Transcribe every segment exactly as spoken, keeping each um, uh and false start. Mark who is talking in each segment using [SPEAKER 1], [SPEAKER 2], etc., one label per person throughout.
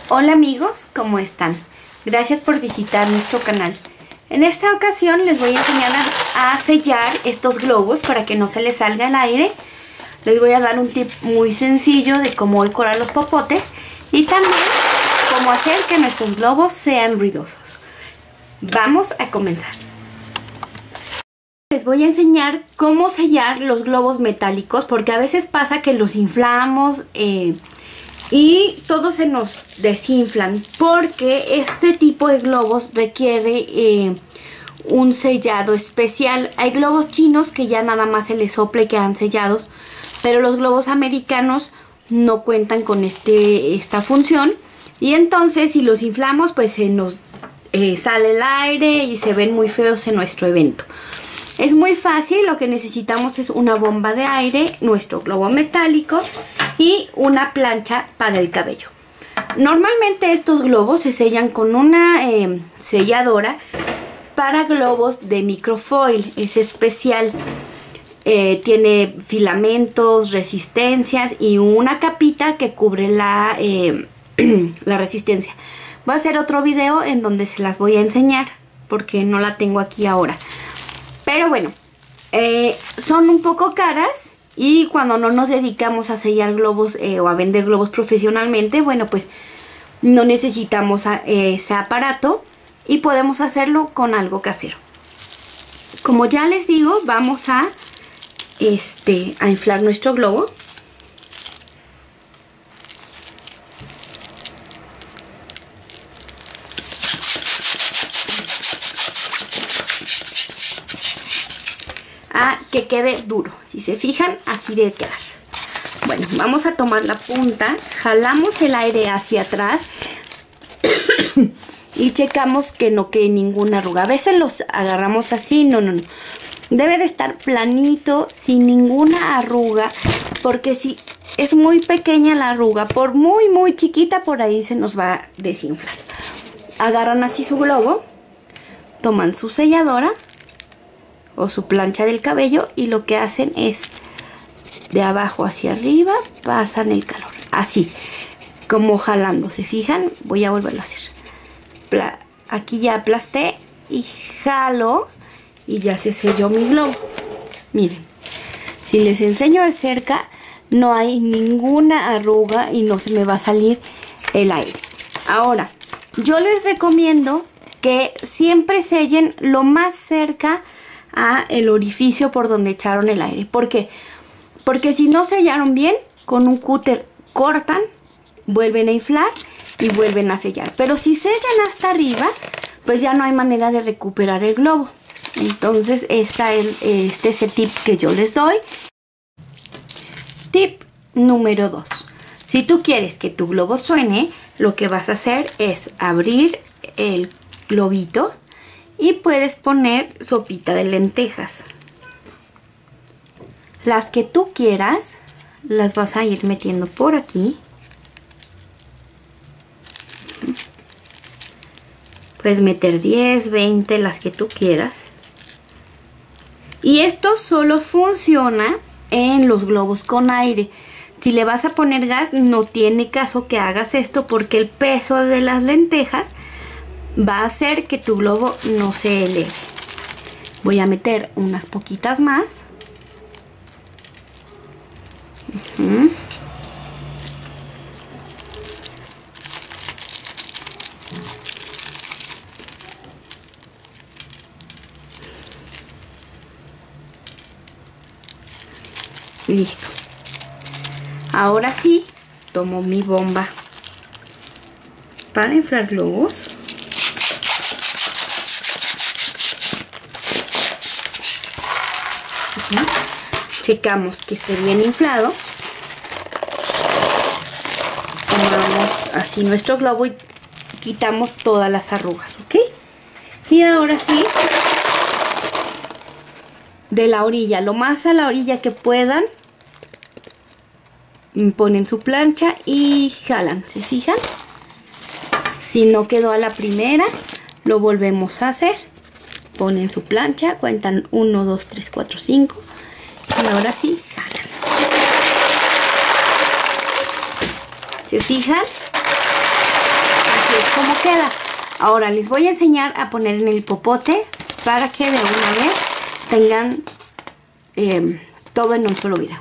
[SPEAKER 1] Hola amigos, ¿cómo están? Gracias por visitar nuestro canal. En esta ocasión les voy a enseñar a, a sellar estos globos para que no se les salga el aire. Les voy a dar un tip muy sencillo de cómo decorar los popotes y también cómo hacer que nuestros globos sean ruidosos. Vamos a comenzar. Les voy a enseñar cómo sellar los globos metálicos, porque a veces pasa que los inflamos eh, y todos se nos desinflan, porque este tipo de globos requiere eh, un sellado especial. Hay globos chinos que ya nada más se les sopla y quedan sellados, pero los globos americanos no cuentan con este, esta función, y entonces si los inflamos pues se nos eh, sale el aire y se ven muy feos en nuestro evento. Es muy fácil, lo que necesitamos es una bomba de aire, nuestro globo metálico y una plancha para el cabello. Normalmente estos globos se sellan con una eh, selladora para globos de microfoil, es especial. Eh, tiene filamentos, resistencias y una capita que cubre la, eh, la resistencia. Voy a hacer otro video en donde se las voy a enseñar porque no la tengo aquí ahora. Pero bueno, eh, son un poco caras y cuando no nos dedicamos a sellar globos eh, o a vender globos profesionalmente, bueno, pues no necesitamos a, eh, ese aparato y podemos hacerlo con algo casero. Como ya les digo, vamos a, este, a inflar nuestro globo. A que quede duro. Si se fijan, así debe quedar. Bueno, vamos a tomar la punta, jalamos el aire hacia atrás y checamos que no quede ninguna arruga. A veces los agarramos así, no, no, no. Debe de estar planito, sin ninguna arruga, porque si es muy pequeña la arruga, por muy muy chiquita, por ahí se nos va a desinflar. Agarran así su globo, toman su selladora o su plancha del cabello y lo que hacen es de abajo hacia arriba pasan el calor, así como jalando. ¿Se fijan? Voy a volverlo a hacer. Pla aquí ya aplasté y jalo y ya se selló mi globo. Miren, si les enseño de cerca no hay ninguna arruga y no se me va a salir el aire. Ahora, yo les recomiendo que siempre sellen lo más cerca a el orificio por donde echaron el aire. ¿Por qué? Porque si no sellaron bien, con un cúter cortan, vuelven a inflar y vuelven a sellar. Pero si sellan hasta arriba, pues ya no hay manera de recuperar el globo. Entonces esta es, este es el tip que yo les doy. Tip número dos. Si tú quieres que tu globo suene, lo que vas a hacer es abrir el globito y puedes poner sopita de lentejas. Las que tú quieras, las vas a ir metiendo por aquí. Puedes meter diez, veinte, las que tú quieras. Y esto solo funciona en los globos con aire. Si le vas a poner gas, no tiene caso que hagas esto, porque el peso de las lentejas va a hacer que tu globo no se eleve. Voy a meter unas poquitas más. Uh-huh. Listo. Ahora sí, tomo mi bomba para inflar globos. Checamos que esté bien inflado. Tomamos así nuestro globo y quitamos todas las arrugas, ¿ok? Y ahora sí, de la orilla, lo más a la orilla que puedan, ponen su plancha y jalan. ¿Se fijan? Si no quedó a la primera, lo volvemos a hacer. Ponen su plancha, cuentan uno, dos, tres, cuatro, cinco. Y ahora sí, jalan. ¿Se fijan? así es como queda. Ahora les voy a enseñar a poner en el popote para que de una vez tengan eh, todo en un solo video.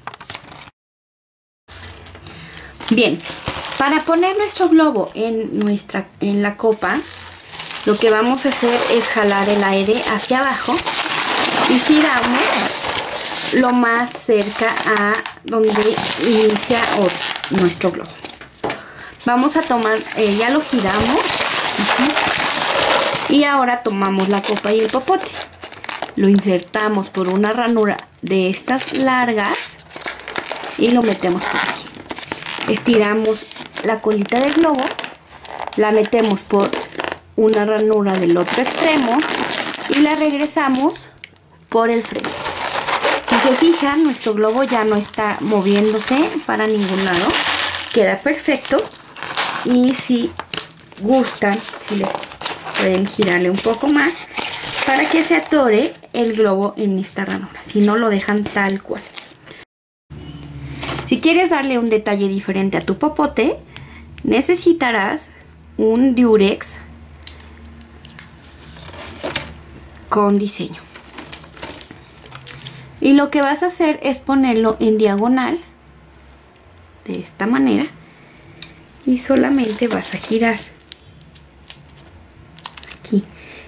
[SPEAKER 1] Bien, para poner nuestro globo en, nuestra, en la copa, lo que vamos a hacer es jalar el aire hacia abajo y giramos lo más cerca a donde inicia nuestro globo. Vamos a tomar, eh, ya lo giramos, uh-huh, y ahora tomamos la copa y el popote. Lo insertamos por una ranura de estas largas y lo metemos por aquí. Estiramos la colita del globo, la metemos por una ranura del otro extremo y la regresamos por el frente. Si se fijan, nuestro globo ya no está moviéndose para ningún lado, queda perfecto. Y si gustan, si les pueden girarle un poco más para que se atore el globo en esta ranura, si no lo dejan tal cual. Si quieres darle un detalle diferente a tu popote, necesitarás un Durex con diseño. Y lo que vas a hacer es ponerlo en diagonal, de esta manera, y solamente vas a girar aquí.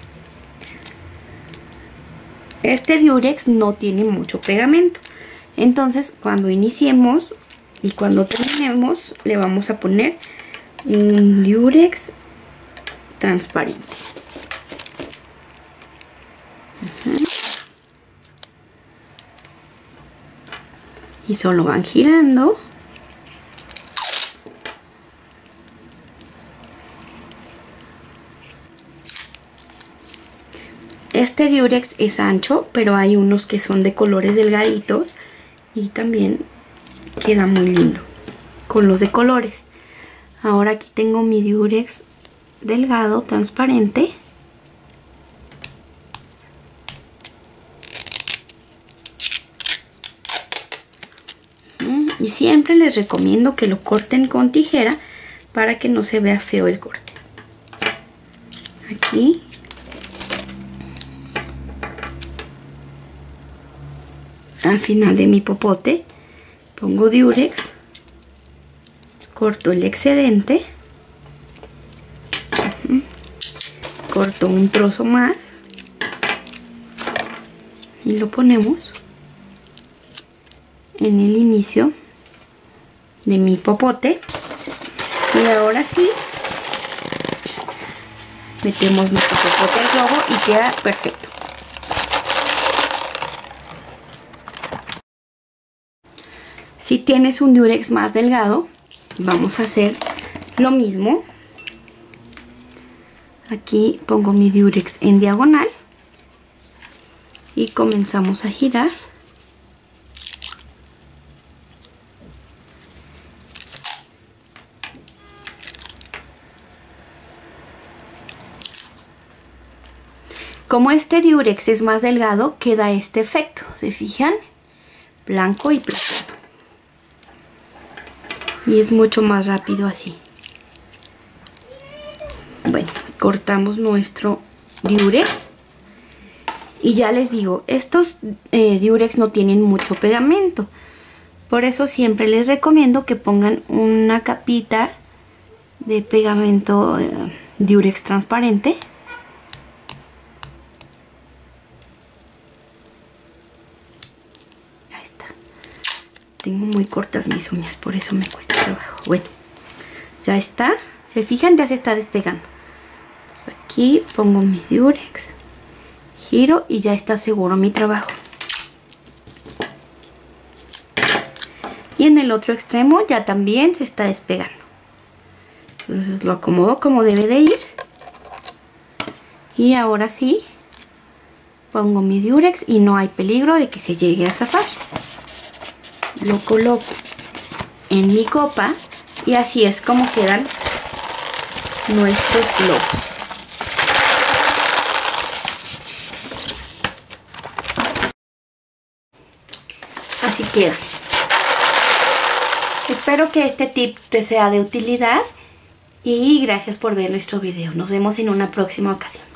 [SPEAKER 1] Este Durex no tiene mucho pegamento, entonces cuando iniciemos y cuando terminemos le vamos a poner un Durex transparente. Uh-huh. Y solo van girando. Este Durex es ancho, pero hay unos que son de colores delgaditos y también queda muy lindo con los de colores. Ahora aquí tengo mi Durex delgado, transparente. Y siempre les recomiendo que lo corten con tijera para que no se vea feo el corte. Aquí. Al final de mi popote pongo Durex, corto el excedente, uh-huh, corto un trozo más y lo ponemos en el inicio de mi popote. Y ahora sí metemos nuestro popote al globo y queda perfecto. Si tienes un Durex más delgado, vamos a hacer lo mismo. Aquí pongo mi Durex en diagonal y comenzamos a girar. Como este Durex es más delgado, queda este efecto, ¿se fijan? Blanco y plateado. Y es mucho más rápido así. Bueno, cortamos nuestro Durex. Y ya les digo, estos eh, Durex no tienen mucho pegamento. Por eso siempre les recomiendo que pongan una capita de pegamento eh, Durex transparente. Tengo muy cortas mis uñas, por eso me cuesta trabajo. Bueno, ya está. ¿Se fijan? Ya se está despegando. Aquí pongo mi Durex, giro y ya está seguro mi trabajo. Y en el otro extremo ya también se está despegando. Entonces lo acomodo como debe de ir. Y ahora sí, pongo mi Durex y no hay peligro de que se llegue a zafar. Lo coloco en mi copa y así es como quedan nuestros globos. Así queda. Espero que este tip te sea de utilidad Y gracias por ver nuestro video. Nos vemos en una próxima ocasión.